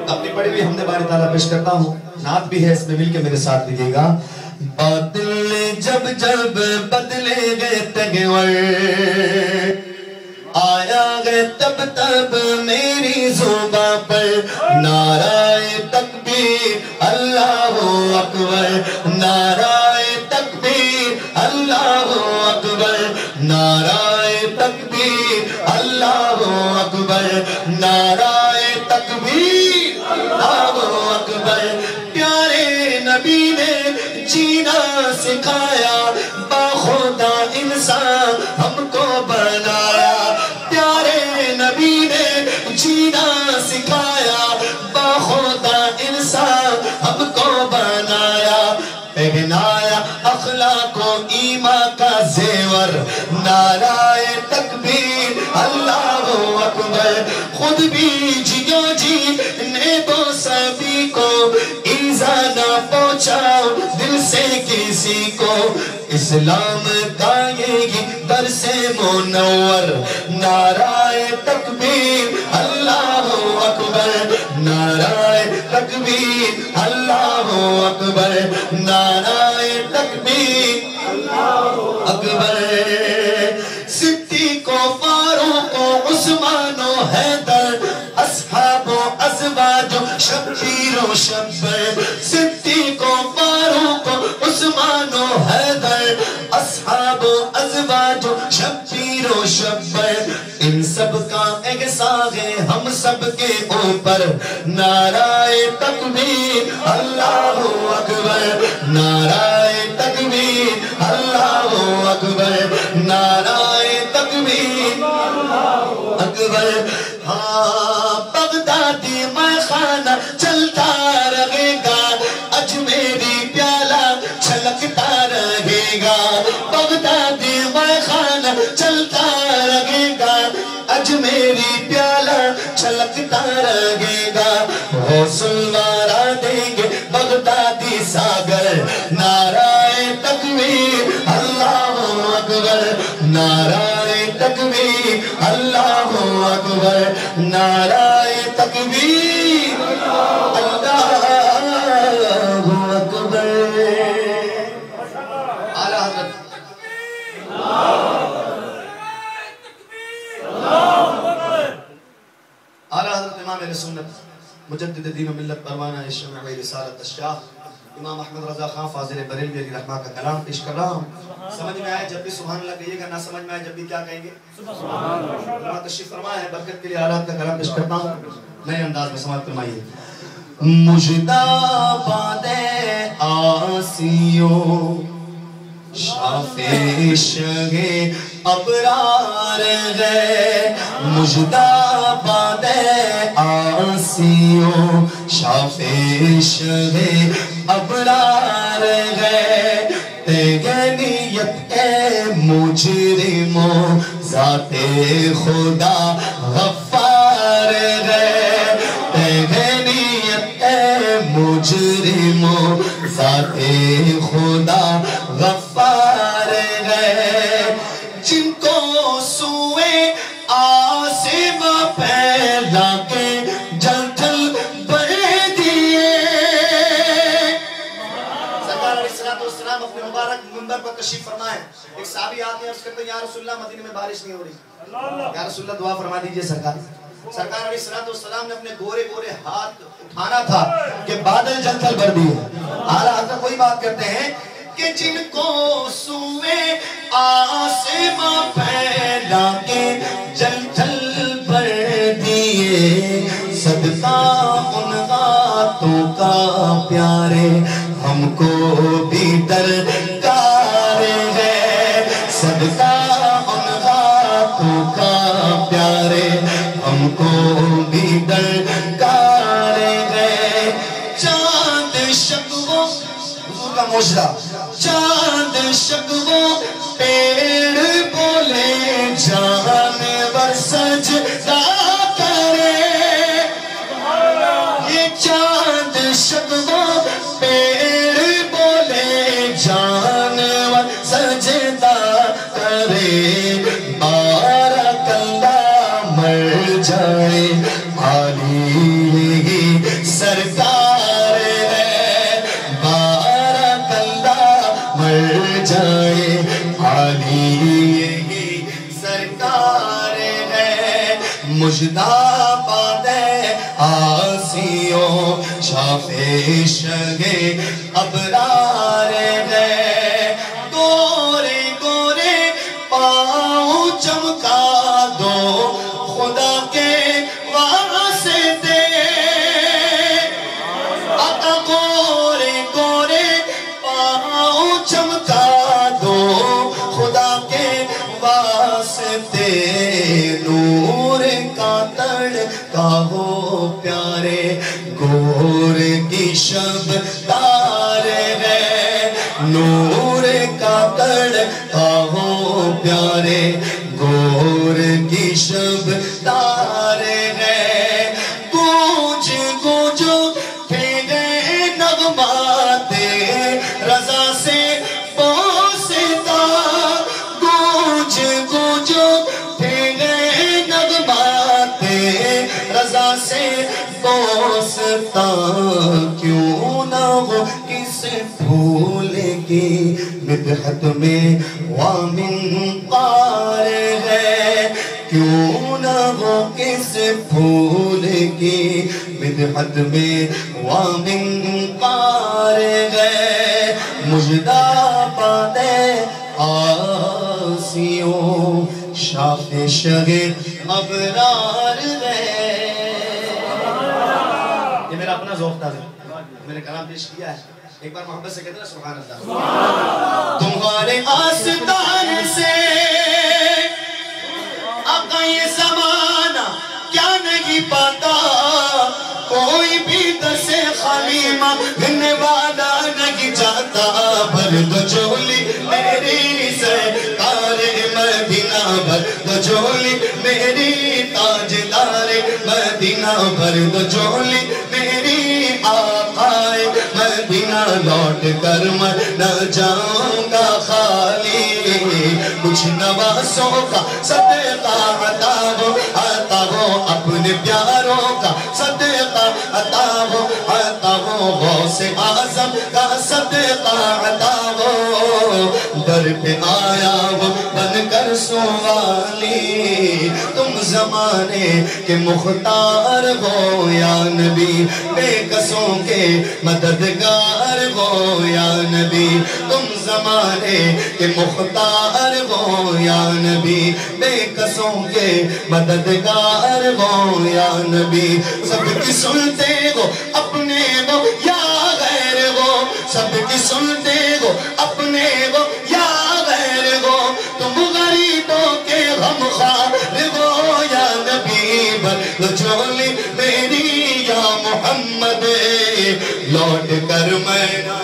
اپنی پڑھی ہوئی حمد باری تعالیٰ پیش کرتا ہوں. نعت بھی ہے اس میں، مل کے میرے ساتھ دیجیے گا. باطل جب جب بدلے گئے تگور، آیا گئے تب تب میری زباں پر نعرہ تکبیر اللہ اکبر، نعرہ تکبیر اللہ اکبر، نعرہ تکبیر اللہ اکبر، نعرہ تکبیر اللہ اکبر. پیارے نبی نے جینا سکھایا، باخدا انسان ہم کو بنایا. پیارے نبی نے جینا سکھایا، باخدا انسان ہم کو بنایا. پہنایا اخلاق و ایمان کا زیور، نعرہ تکبیر اللہ اکبر. خود بھی جیو جی نے تو سبھی کو ایزا نہ پہنچاؤ دل سے کسی کو. اسلام کا یہ درس منور، نعرہ تکبیر اللہ اکبر، نعرہ تکبیر اللہ اکبر، نعرہ تکبیر اللہ اکبر. صدیق و فاروق و عثمان و حیدر، اصحاب و ازواج و شبیر و شبر. صدیق و فاروق و عثمان و حیدر، اصحاب و ازواج و شبیر و شبر. ان سب کا احسان ہے ہم سب کے اوپر، نعرہ تکبیر اللہ اکبر، نعرہ تکبیر اللہ اکبر، نعرہ تکبیر اللہ اکبر. ہاں بغدادی میں خانہ چلتا رہے گا، اجمیری پیالہ چھلکتا رہے گا. بغدادی میں خانہ چلتا رہے گا، اجمیری پیالہ چھلکتا رہے گا. غوث وارا دیں گے بغدادی ساگر، نعرہ تکبیر اللہ اکبر، نعرہ تکبیر اللہ اکبر، نعرہ تکبیر اللہ اکبر. اعلیٰ حضرت اعلیٰ حضرت امام اہل سنت مجدد دین و ملت پروانہ شمع رسالت الشاہ امام احمد رضا خان فاضل بریلوی علیہ رحمہ کا کلام پیش کر رہا ہوں. سمجھ میں آئے جب بھی سبحان اللہ کہیے گا، نہ سمجھ میں آئے جب بھی کیا کہیں گے سبحان اللہ. تشریف فرما ہے، برکت کے لیے آلات کا کلام پیش کرتا ہوں، نئے انداز میں سماعت فرمائیے. مجدہ باد آسیوں شافع شگے ابرار گئے، مجدہ باد آسیوں شافع شگے ابرار گئے. تیغنیت اے مجرموں ذات خدا غفار گئے. تیغنیت اے مجرموں ذات خدا غفار گئے. جن کو سوئے آسم پھیلا کے جل جل بڑھ دیے. سرکار علیہ السلام اپنے مبارک منبر پر تشریف فرمائے. ایک صحابی آتے ہیں، عرض کرتے ہیں یا رسول اللہ مدینے میں بارش نہیں ہو رہی، یا رسول اللہ دعا فرما دیجئے. سرکار علیہ السلام نے اپنے گورے گورے ہاتھ اٹھانا تھا کہ بادل جل جل بھر دیے. اعلیٰ حضرت وہی بات کرتے ہیں کہ جن کو سوئے آسمان پھیلا کے جل جل بھر دیے. صدقہ ان ہاتھوں کا پیارے ہم کو بھی درکار ہے. صدقہ ان ہاتھوں کا پیارے ہم کو بھی درکار ہے. چاند شکوہ حضور کا معجزہ، چاند شکوہ پیڑ بولے جانور سجدہ کرے. یہ چاند شکوہ پیڑ بولے جانور سجدہ کرے. بارک اللہ مر جائے عالی مجداباد آسیوں شافشگ ابرار ہے گورے گورے پاؤں چمکا دو خدا کے واسطے آقا گورے گورے پاؤں چمکا دو خدا کے واسطے نور کا تڑکا ہو پیارے گور کی شب تار ہے نور کا تڑکا ہو پیارے گور کی شب تار ہے گونج گونج پھیلے نغمات رضا سے بوستا گونج گونج پھیلے نغمات رضا سے بوستا کیوں نہ ہو کس پھول کی مدحت میں وامن پار ہے کیوں نہ ہو کس پھول کی مدحت میں وامن پار ہے مجداباد آسیوں شافشگ ابرار ہے یہ میرا اپنا ذوق تھا میں نے کلام پیش کیا ہے ایک بار محبت سے کہتے ہیں سبحان اللہ تمہارے آستان سے آقا یہ زمانہ کیا نہیں پاتا کوئی بھی دس خلیمہ گھنے والا نہیں جاتا بھر دو جھولی میری سرکار مدینہ بھر دو جھولی میری تاجدار مدینہ بھر دو جھولی میری آقائے مدینہ لوٹ کر میں نہ جاؤں گا خالی کچھ نواسوں کا صدقہ عطا ہو اپنے پیاروں کا صدقہ عطا ہو غوث اعظم کا صدقہ عطا ہو در پہ آیا ہو بن کر سوالی تم زمانے کے مختار ہو یا نبی بے قصوں کے مددگار ہو یا نبی تم زمانے کے مختار ہو یا نبی بے قصوں کے مددگار ہو یا نبی سب کی سنتے ہو اپنے ہو یا غیر ہو سب کی سنتے ہو اپنے ہو یا غیر ہو تم غریبوں کے غمخوار ہو یا نبی بھر دو جھولی میری یا محمد لوٹ کر میں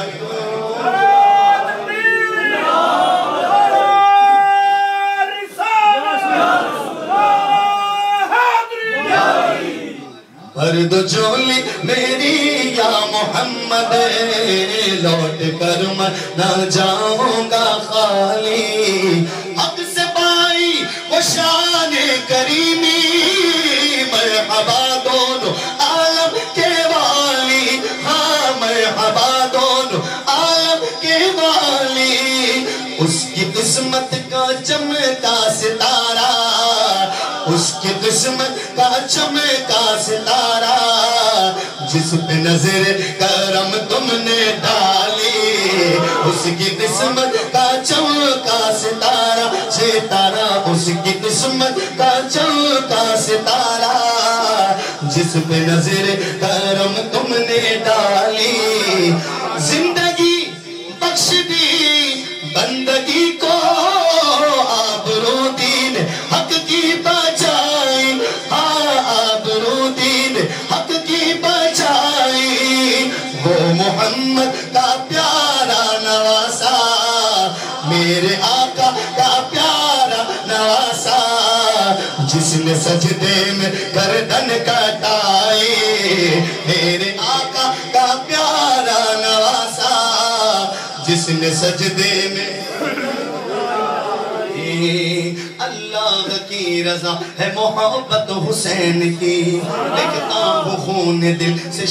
بھر دو جھولی میری یا محمد لوٹ کر میں نہ جاؤں گا خالی حق سے پائی وہ شان کریمی مرحبا دونوں عالم کے والی ہاں مرحبا دونوں عالم کے والی اس کی قسمت کا چمکا ستارہ اس کی قسمت کا چمکا ستارہ جس پہ نظر کرم تم نے ڈالی اس کی قسمت کا چمکا ستارہ اس کی قسمت کا چمکا ستارہ جس پہ نظر کرم تم نے ڈالی زندگی بخش دی بندگی کو آبرو دین حق کی بچائی آبرو دین حق کی بچائی وہ محمد کا پیارا نواسا میرے آقا کا پیارا نواسا جس نے سجدے میں گردن کٹائی میرے آقا کا پیارا نواسا جس نے سجدے میں اللہ کی رضا ہے محبت حسین کی لکھتا ہوں خون دل سے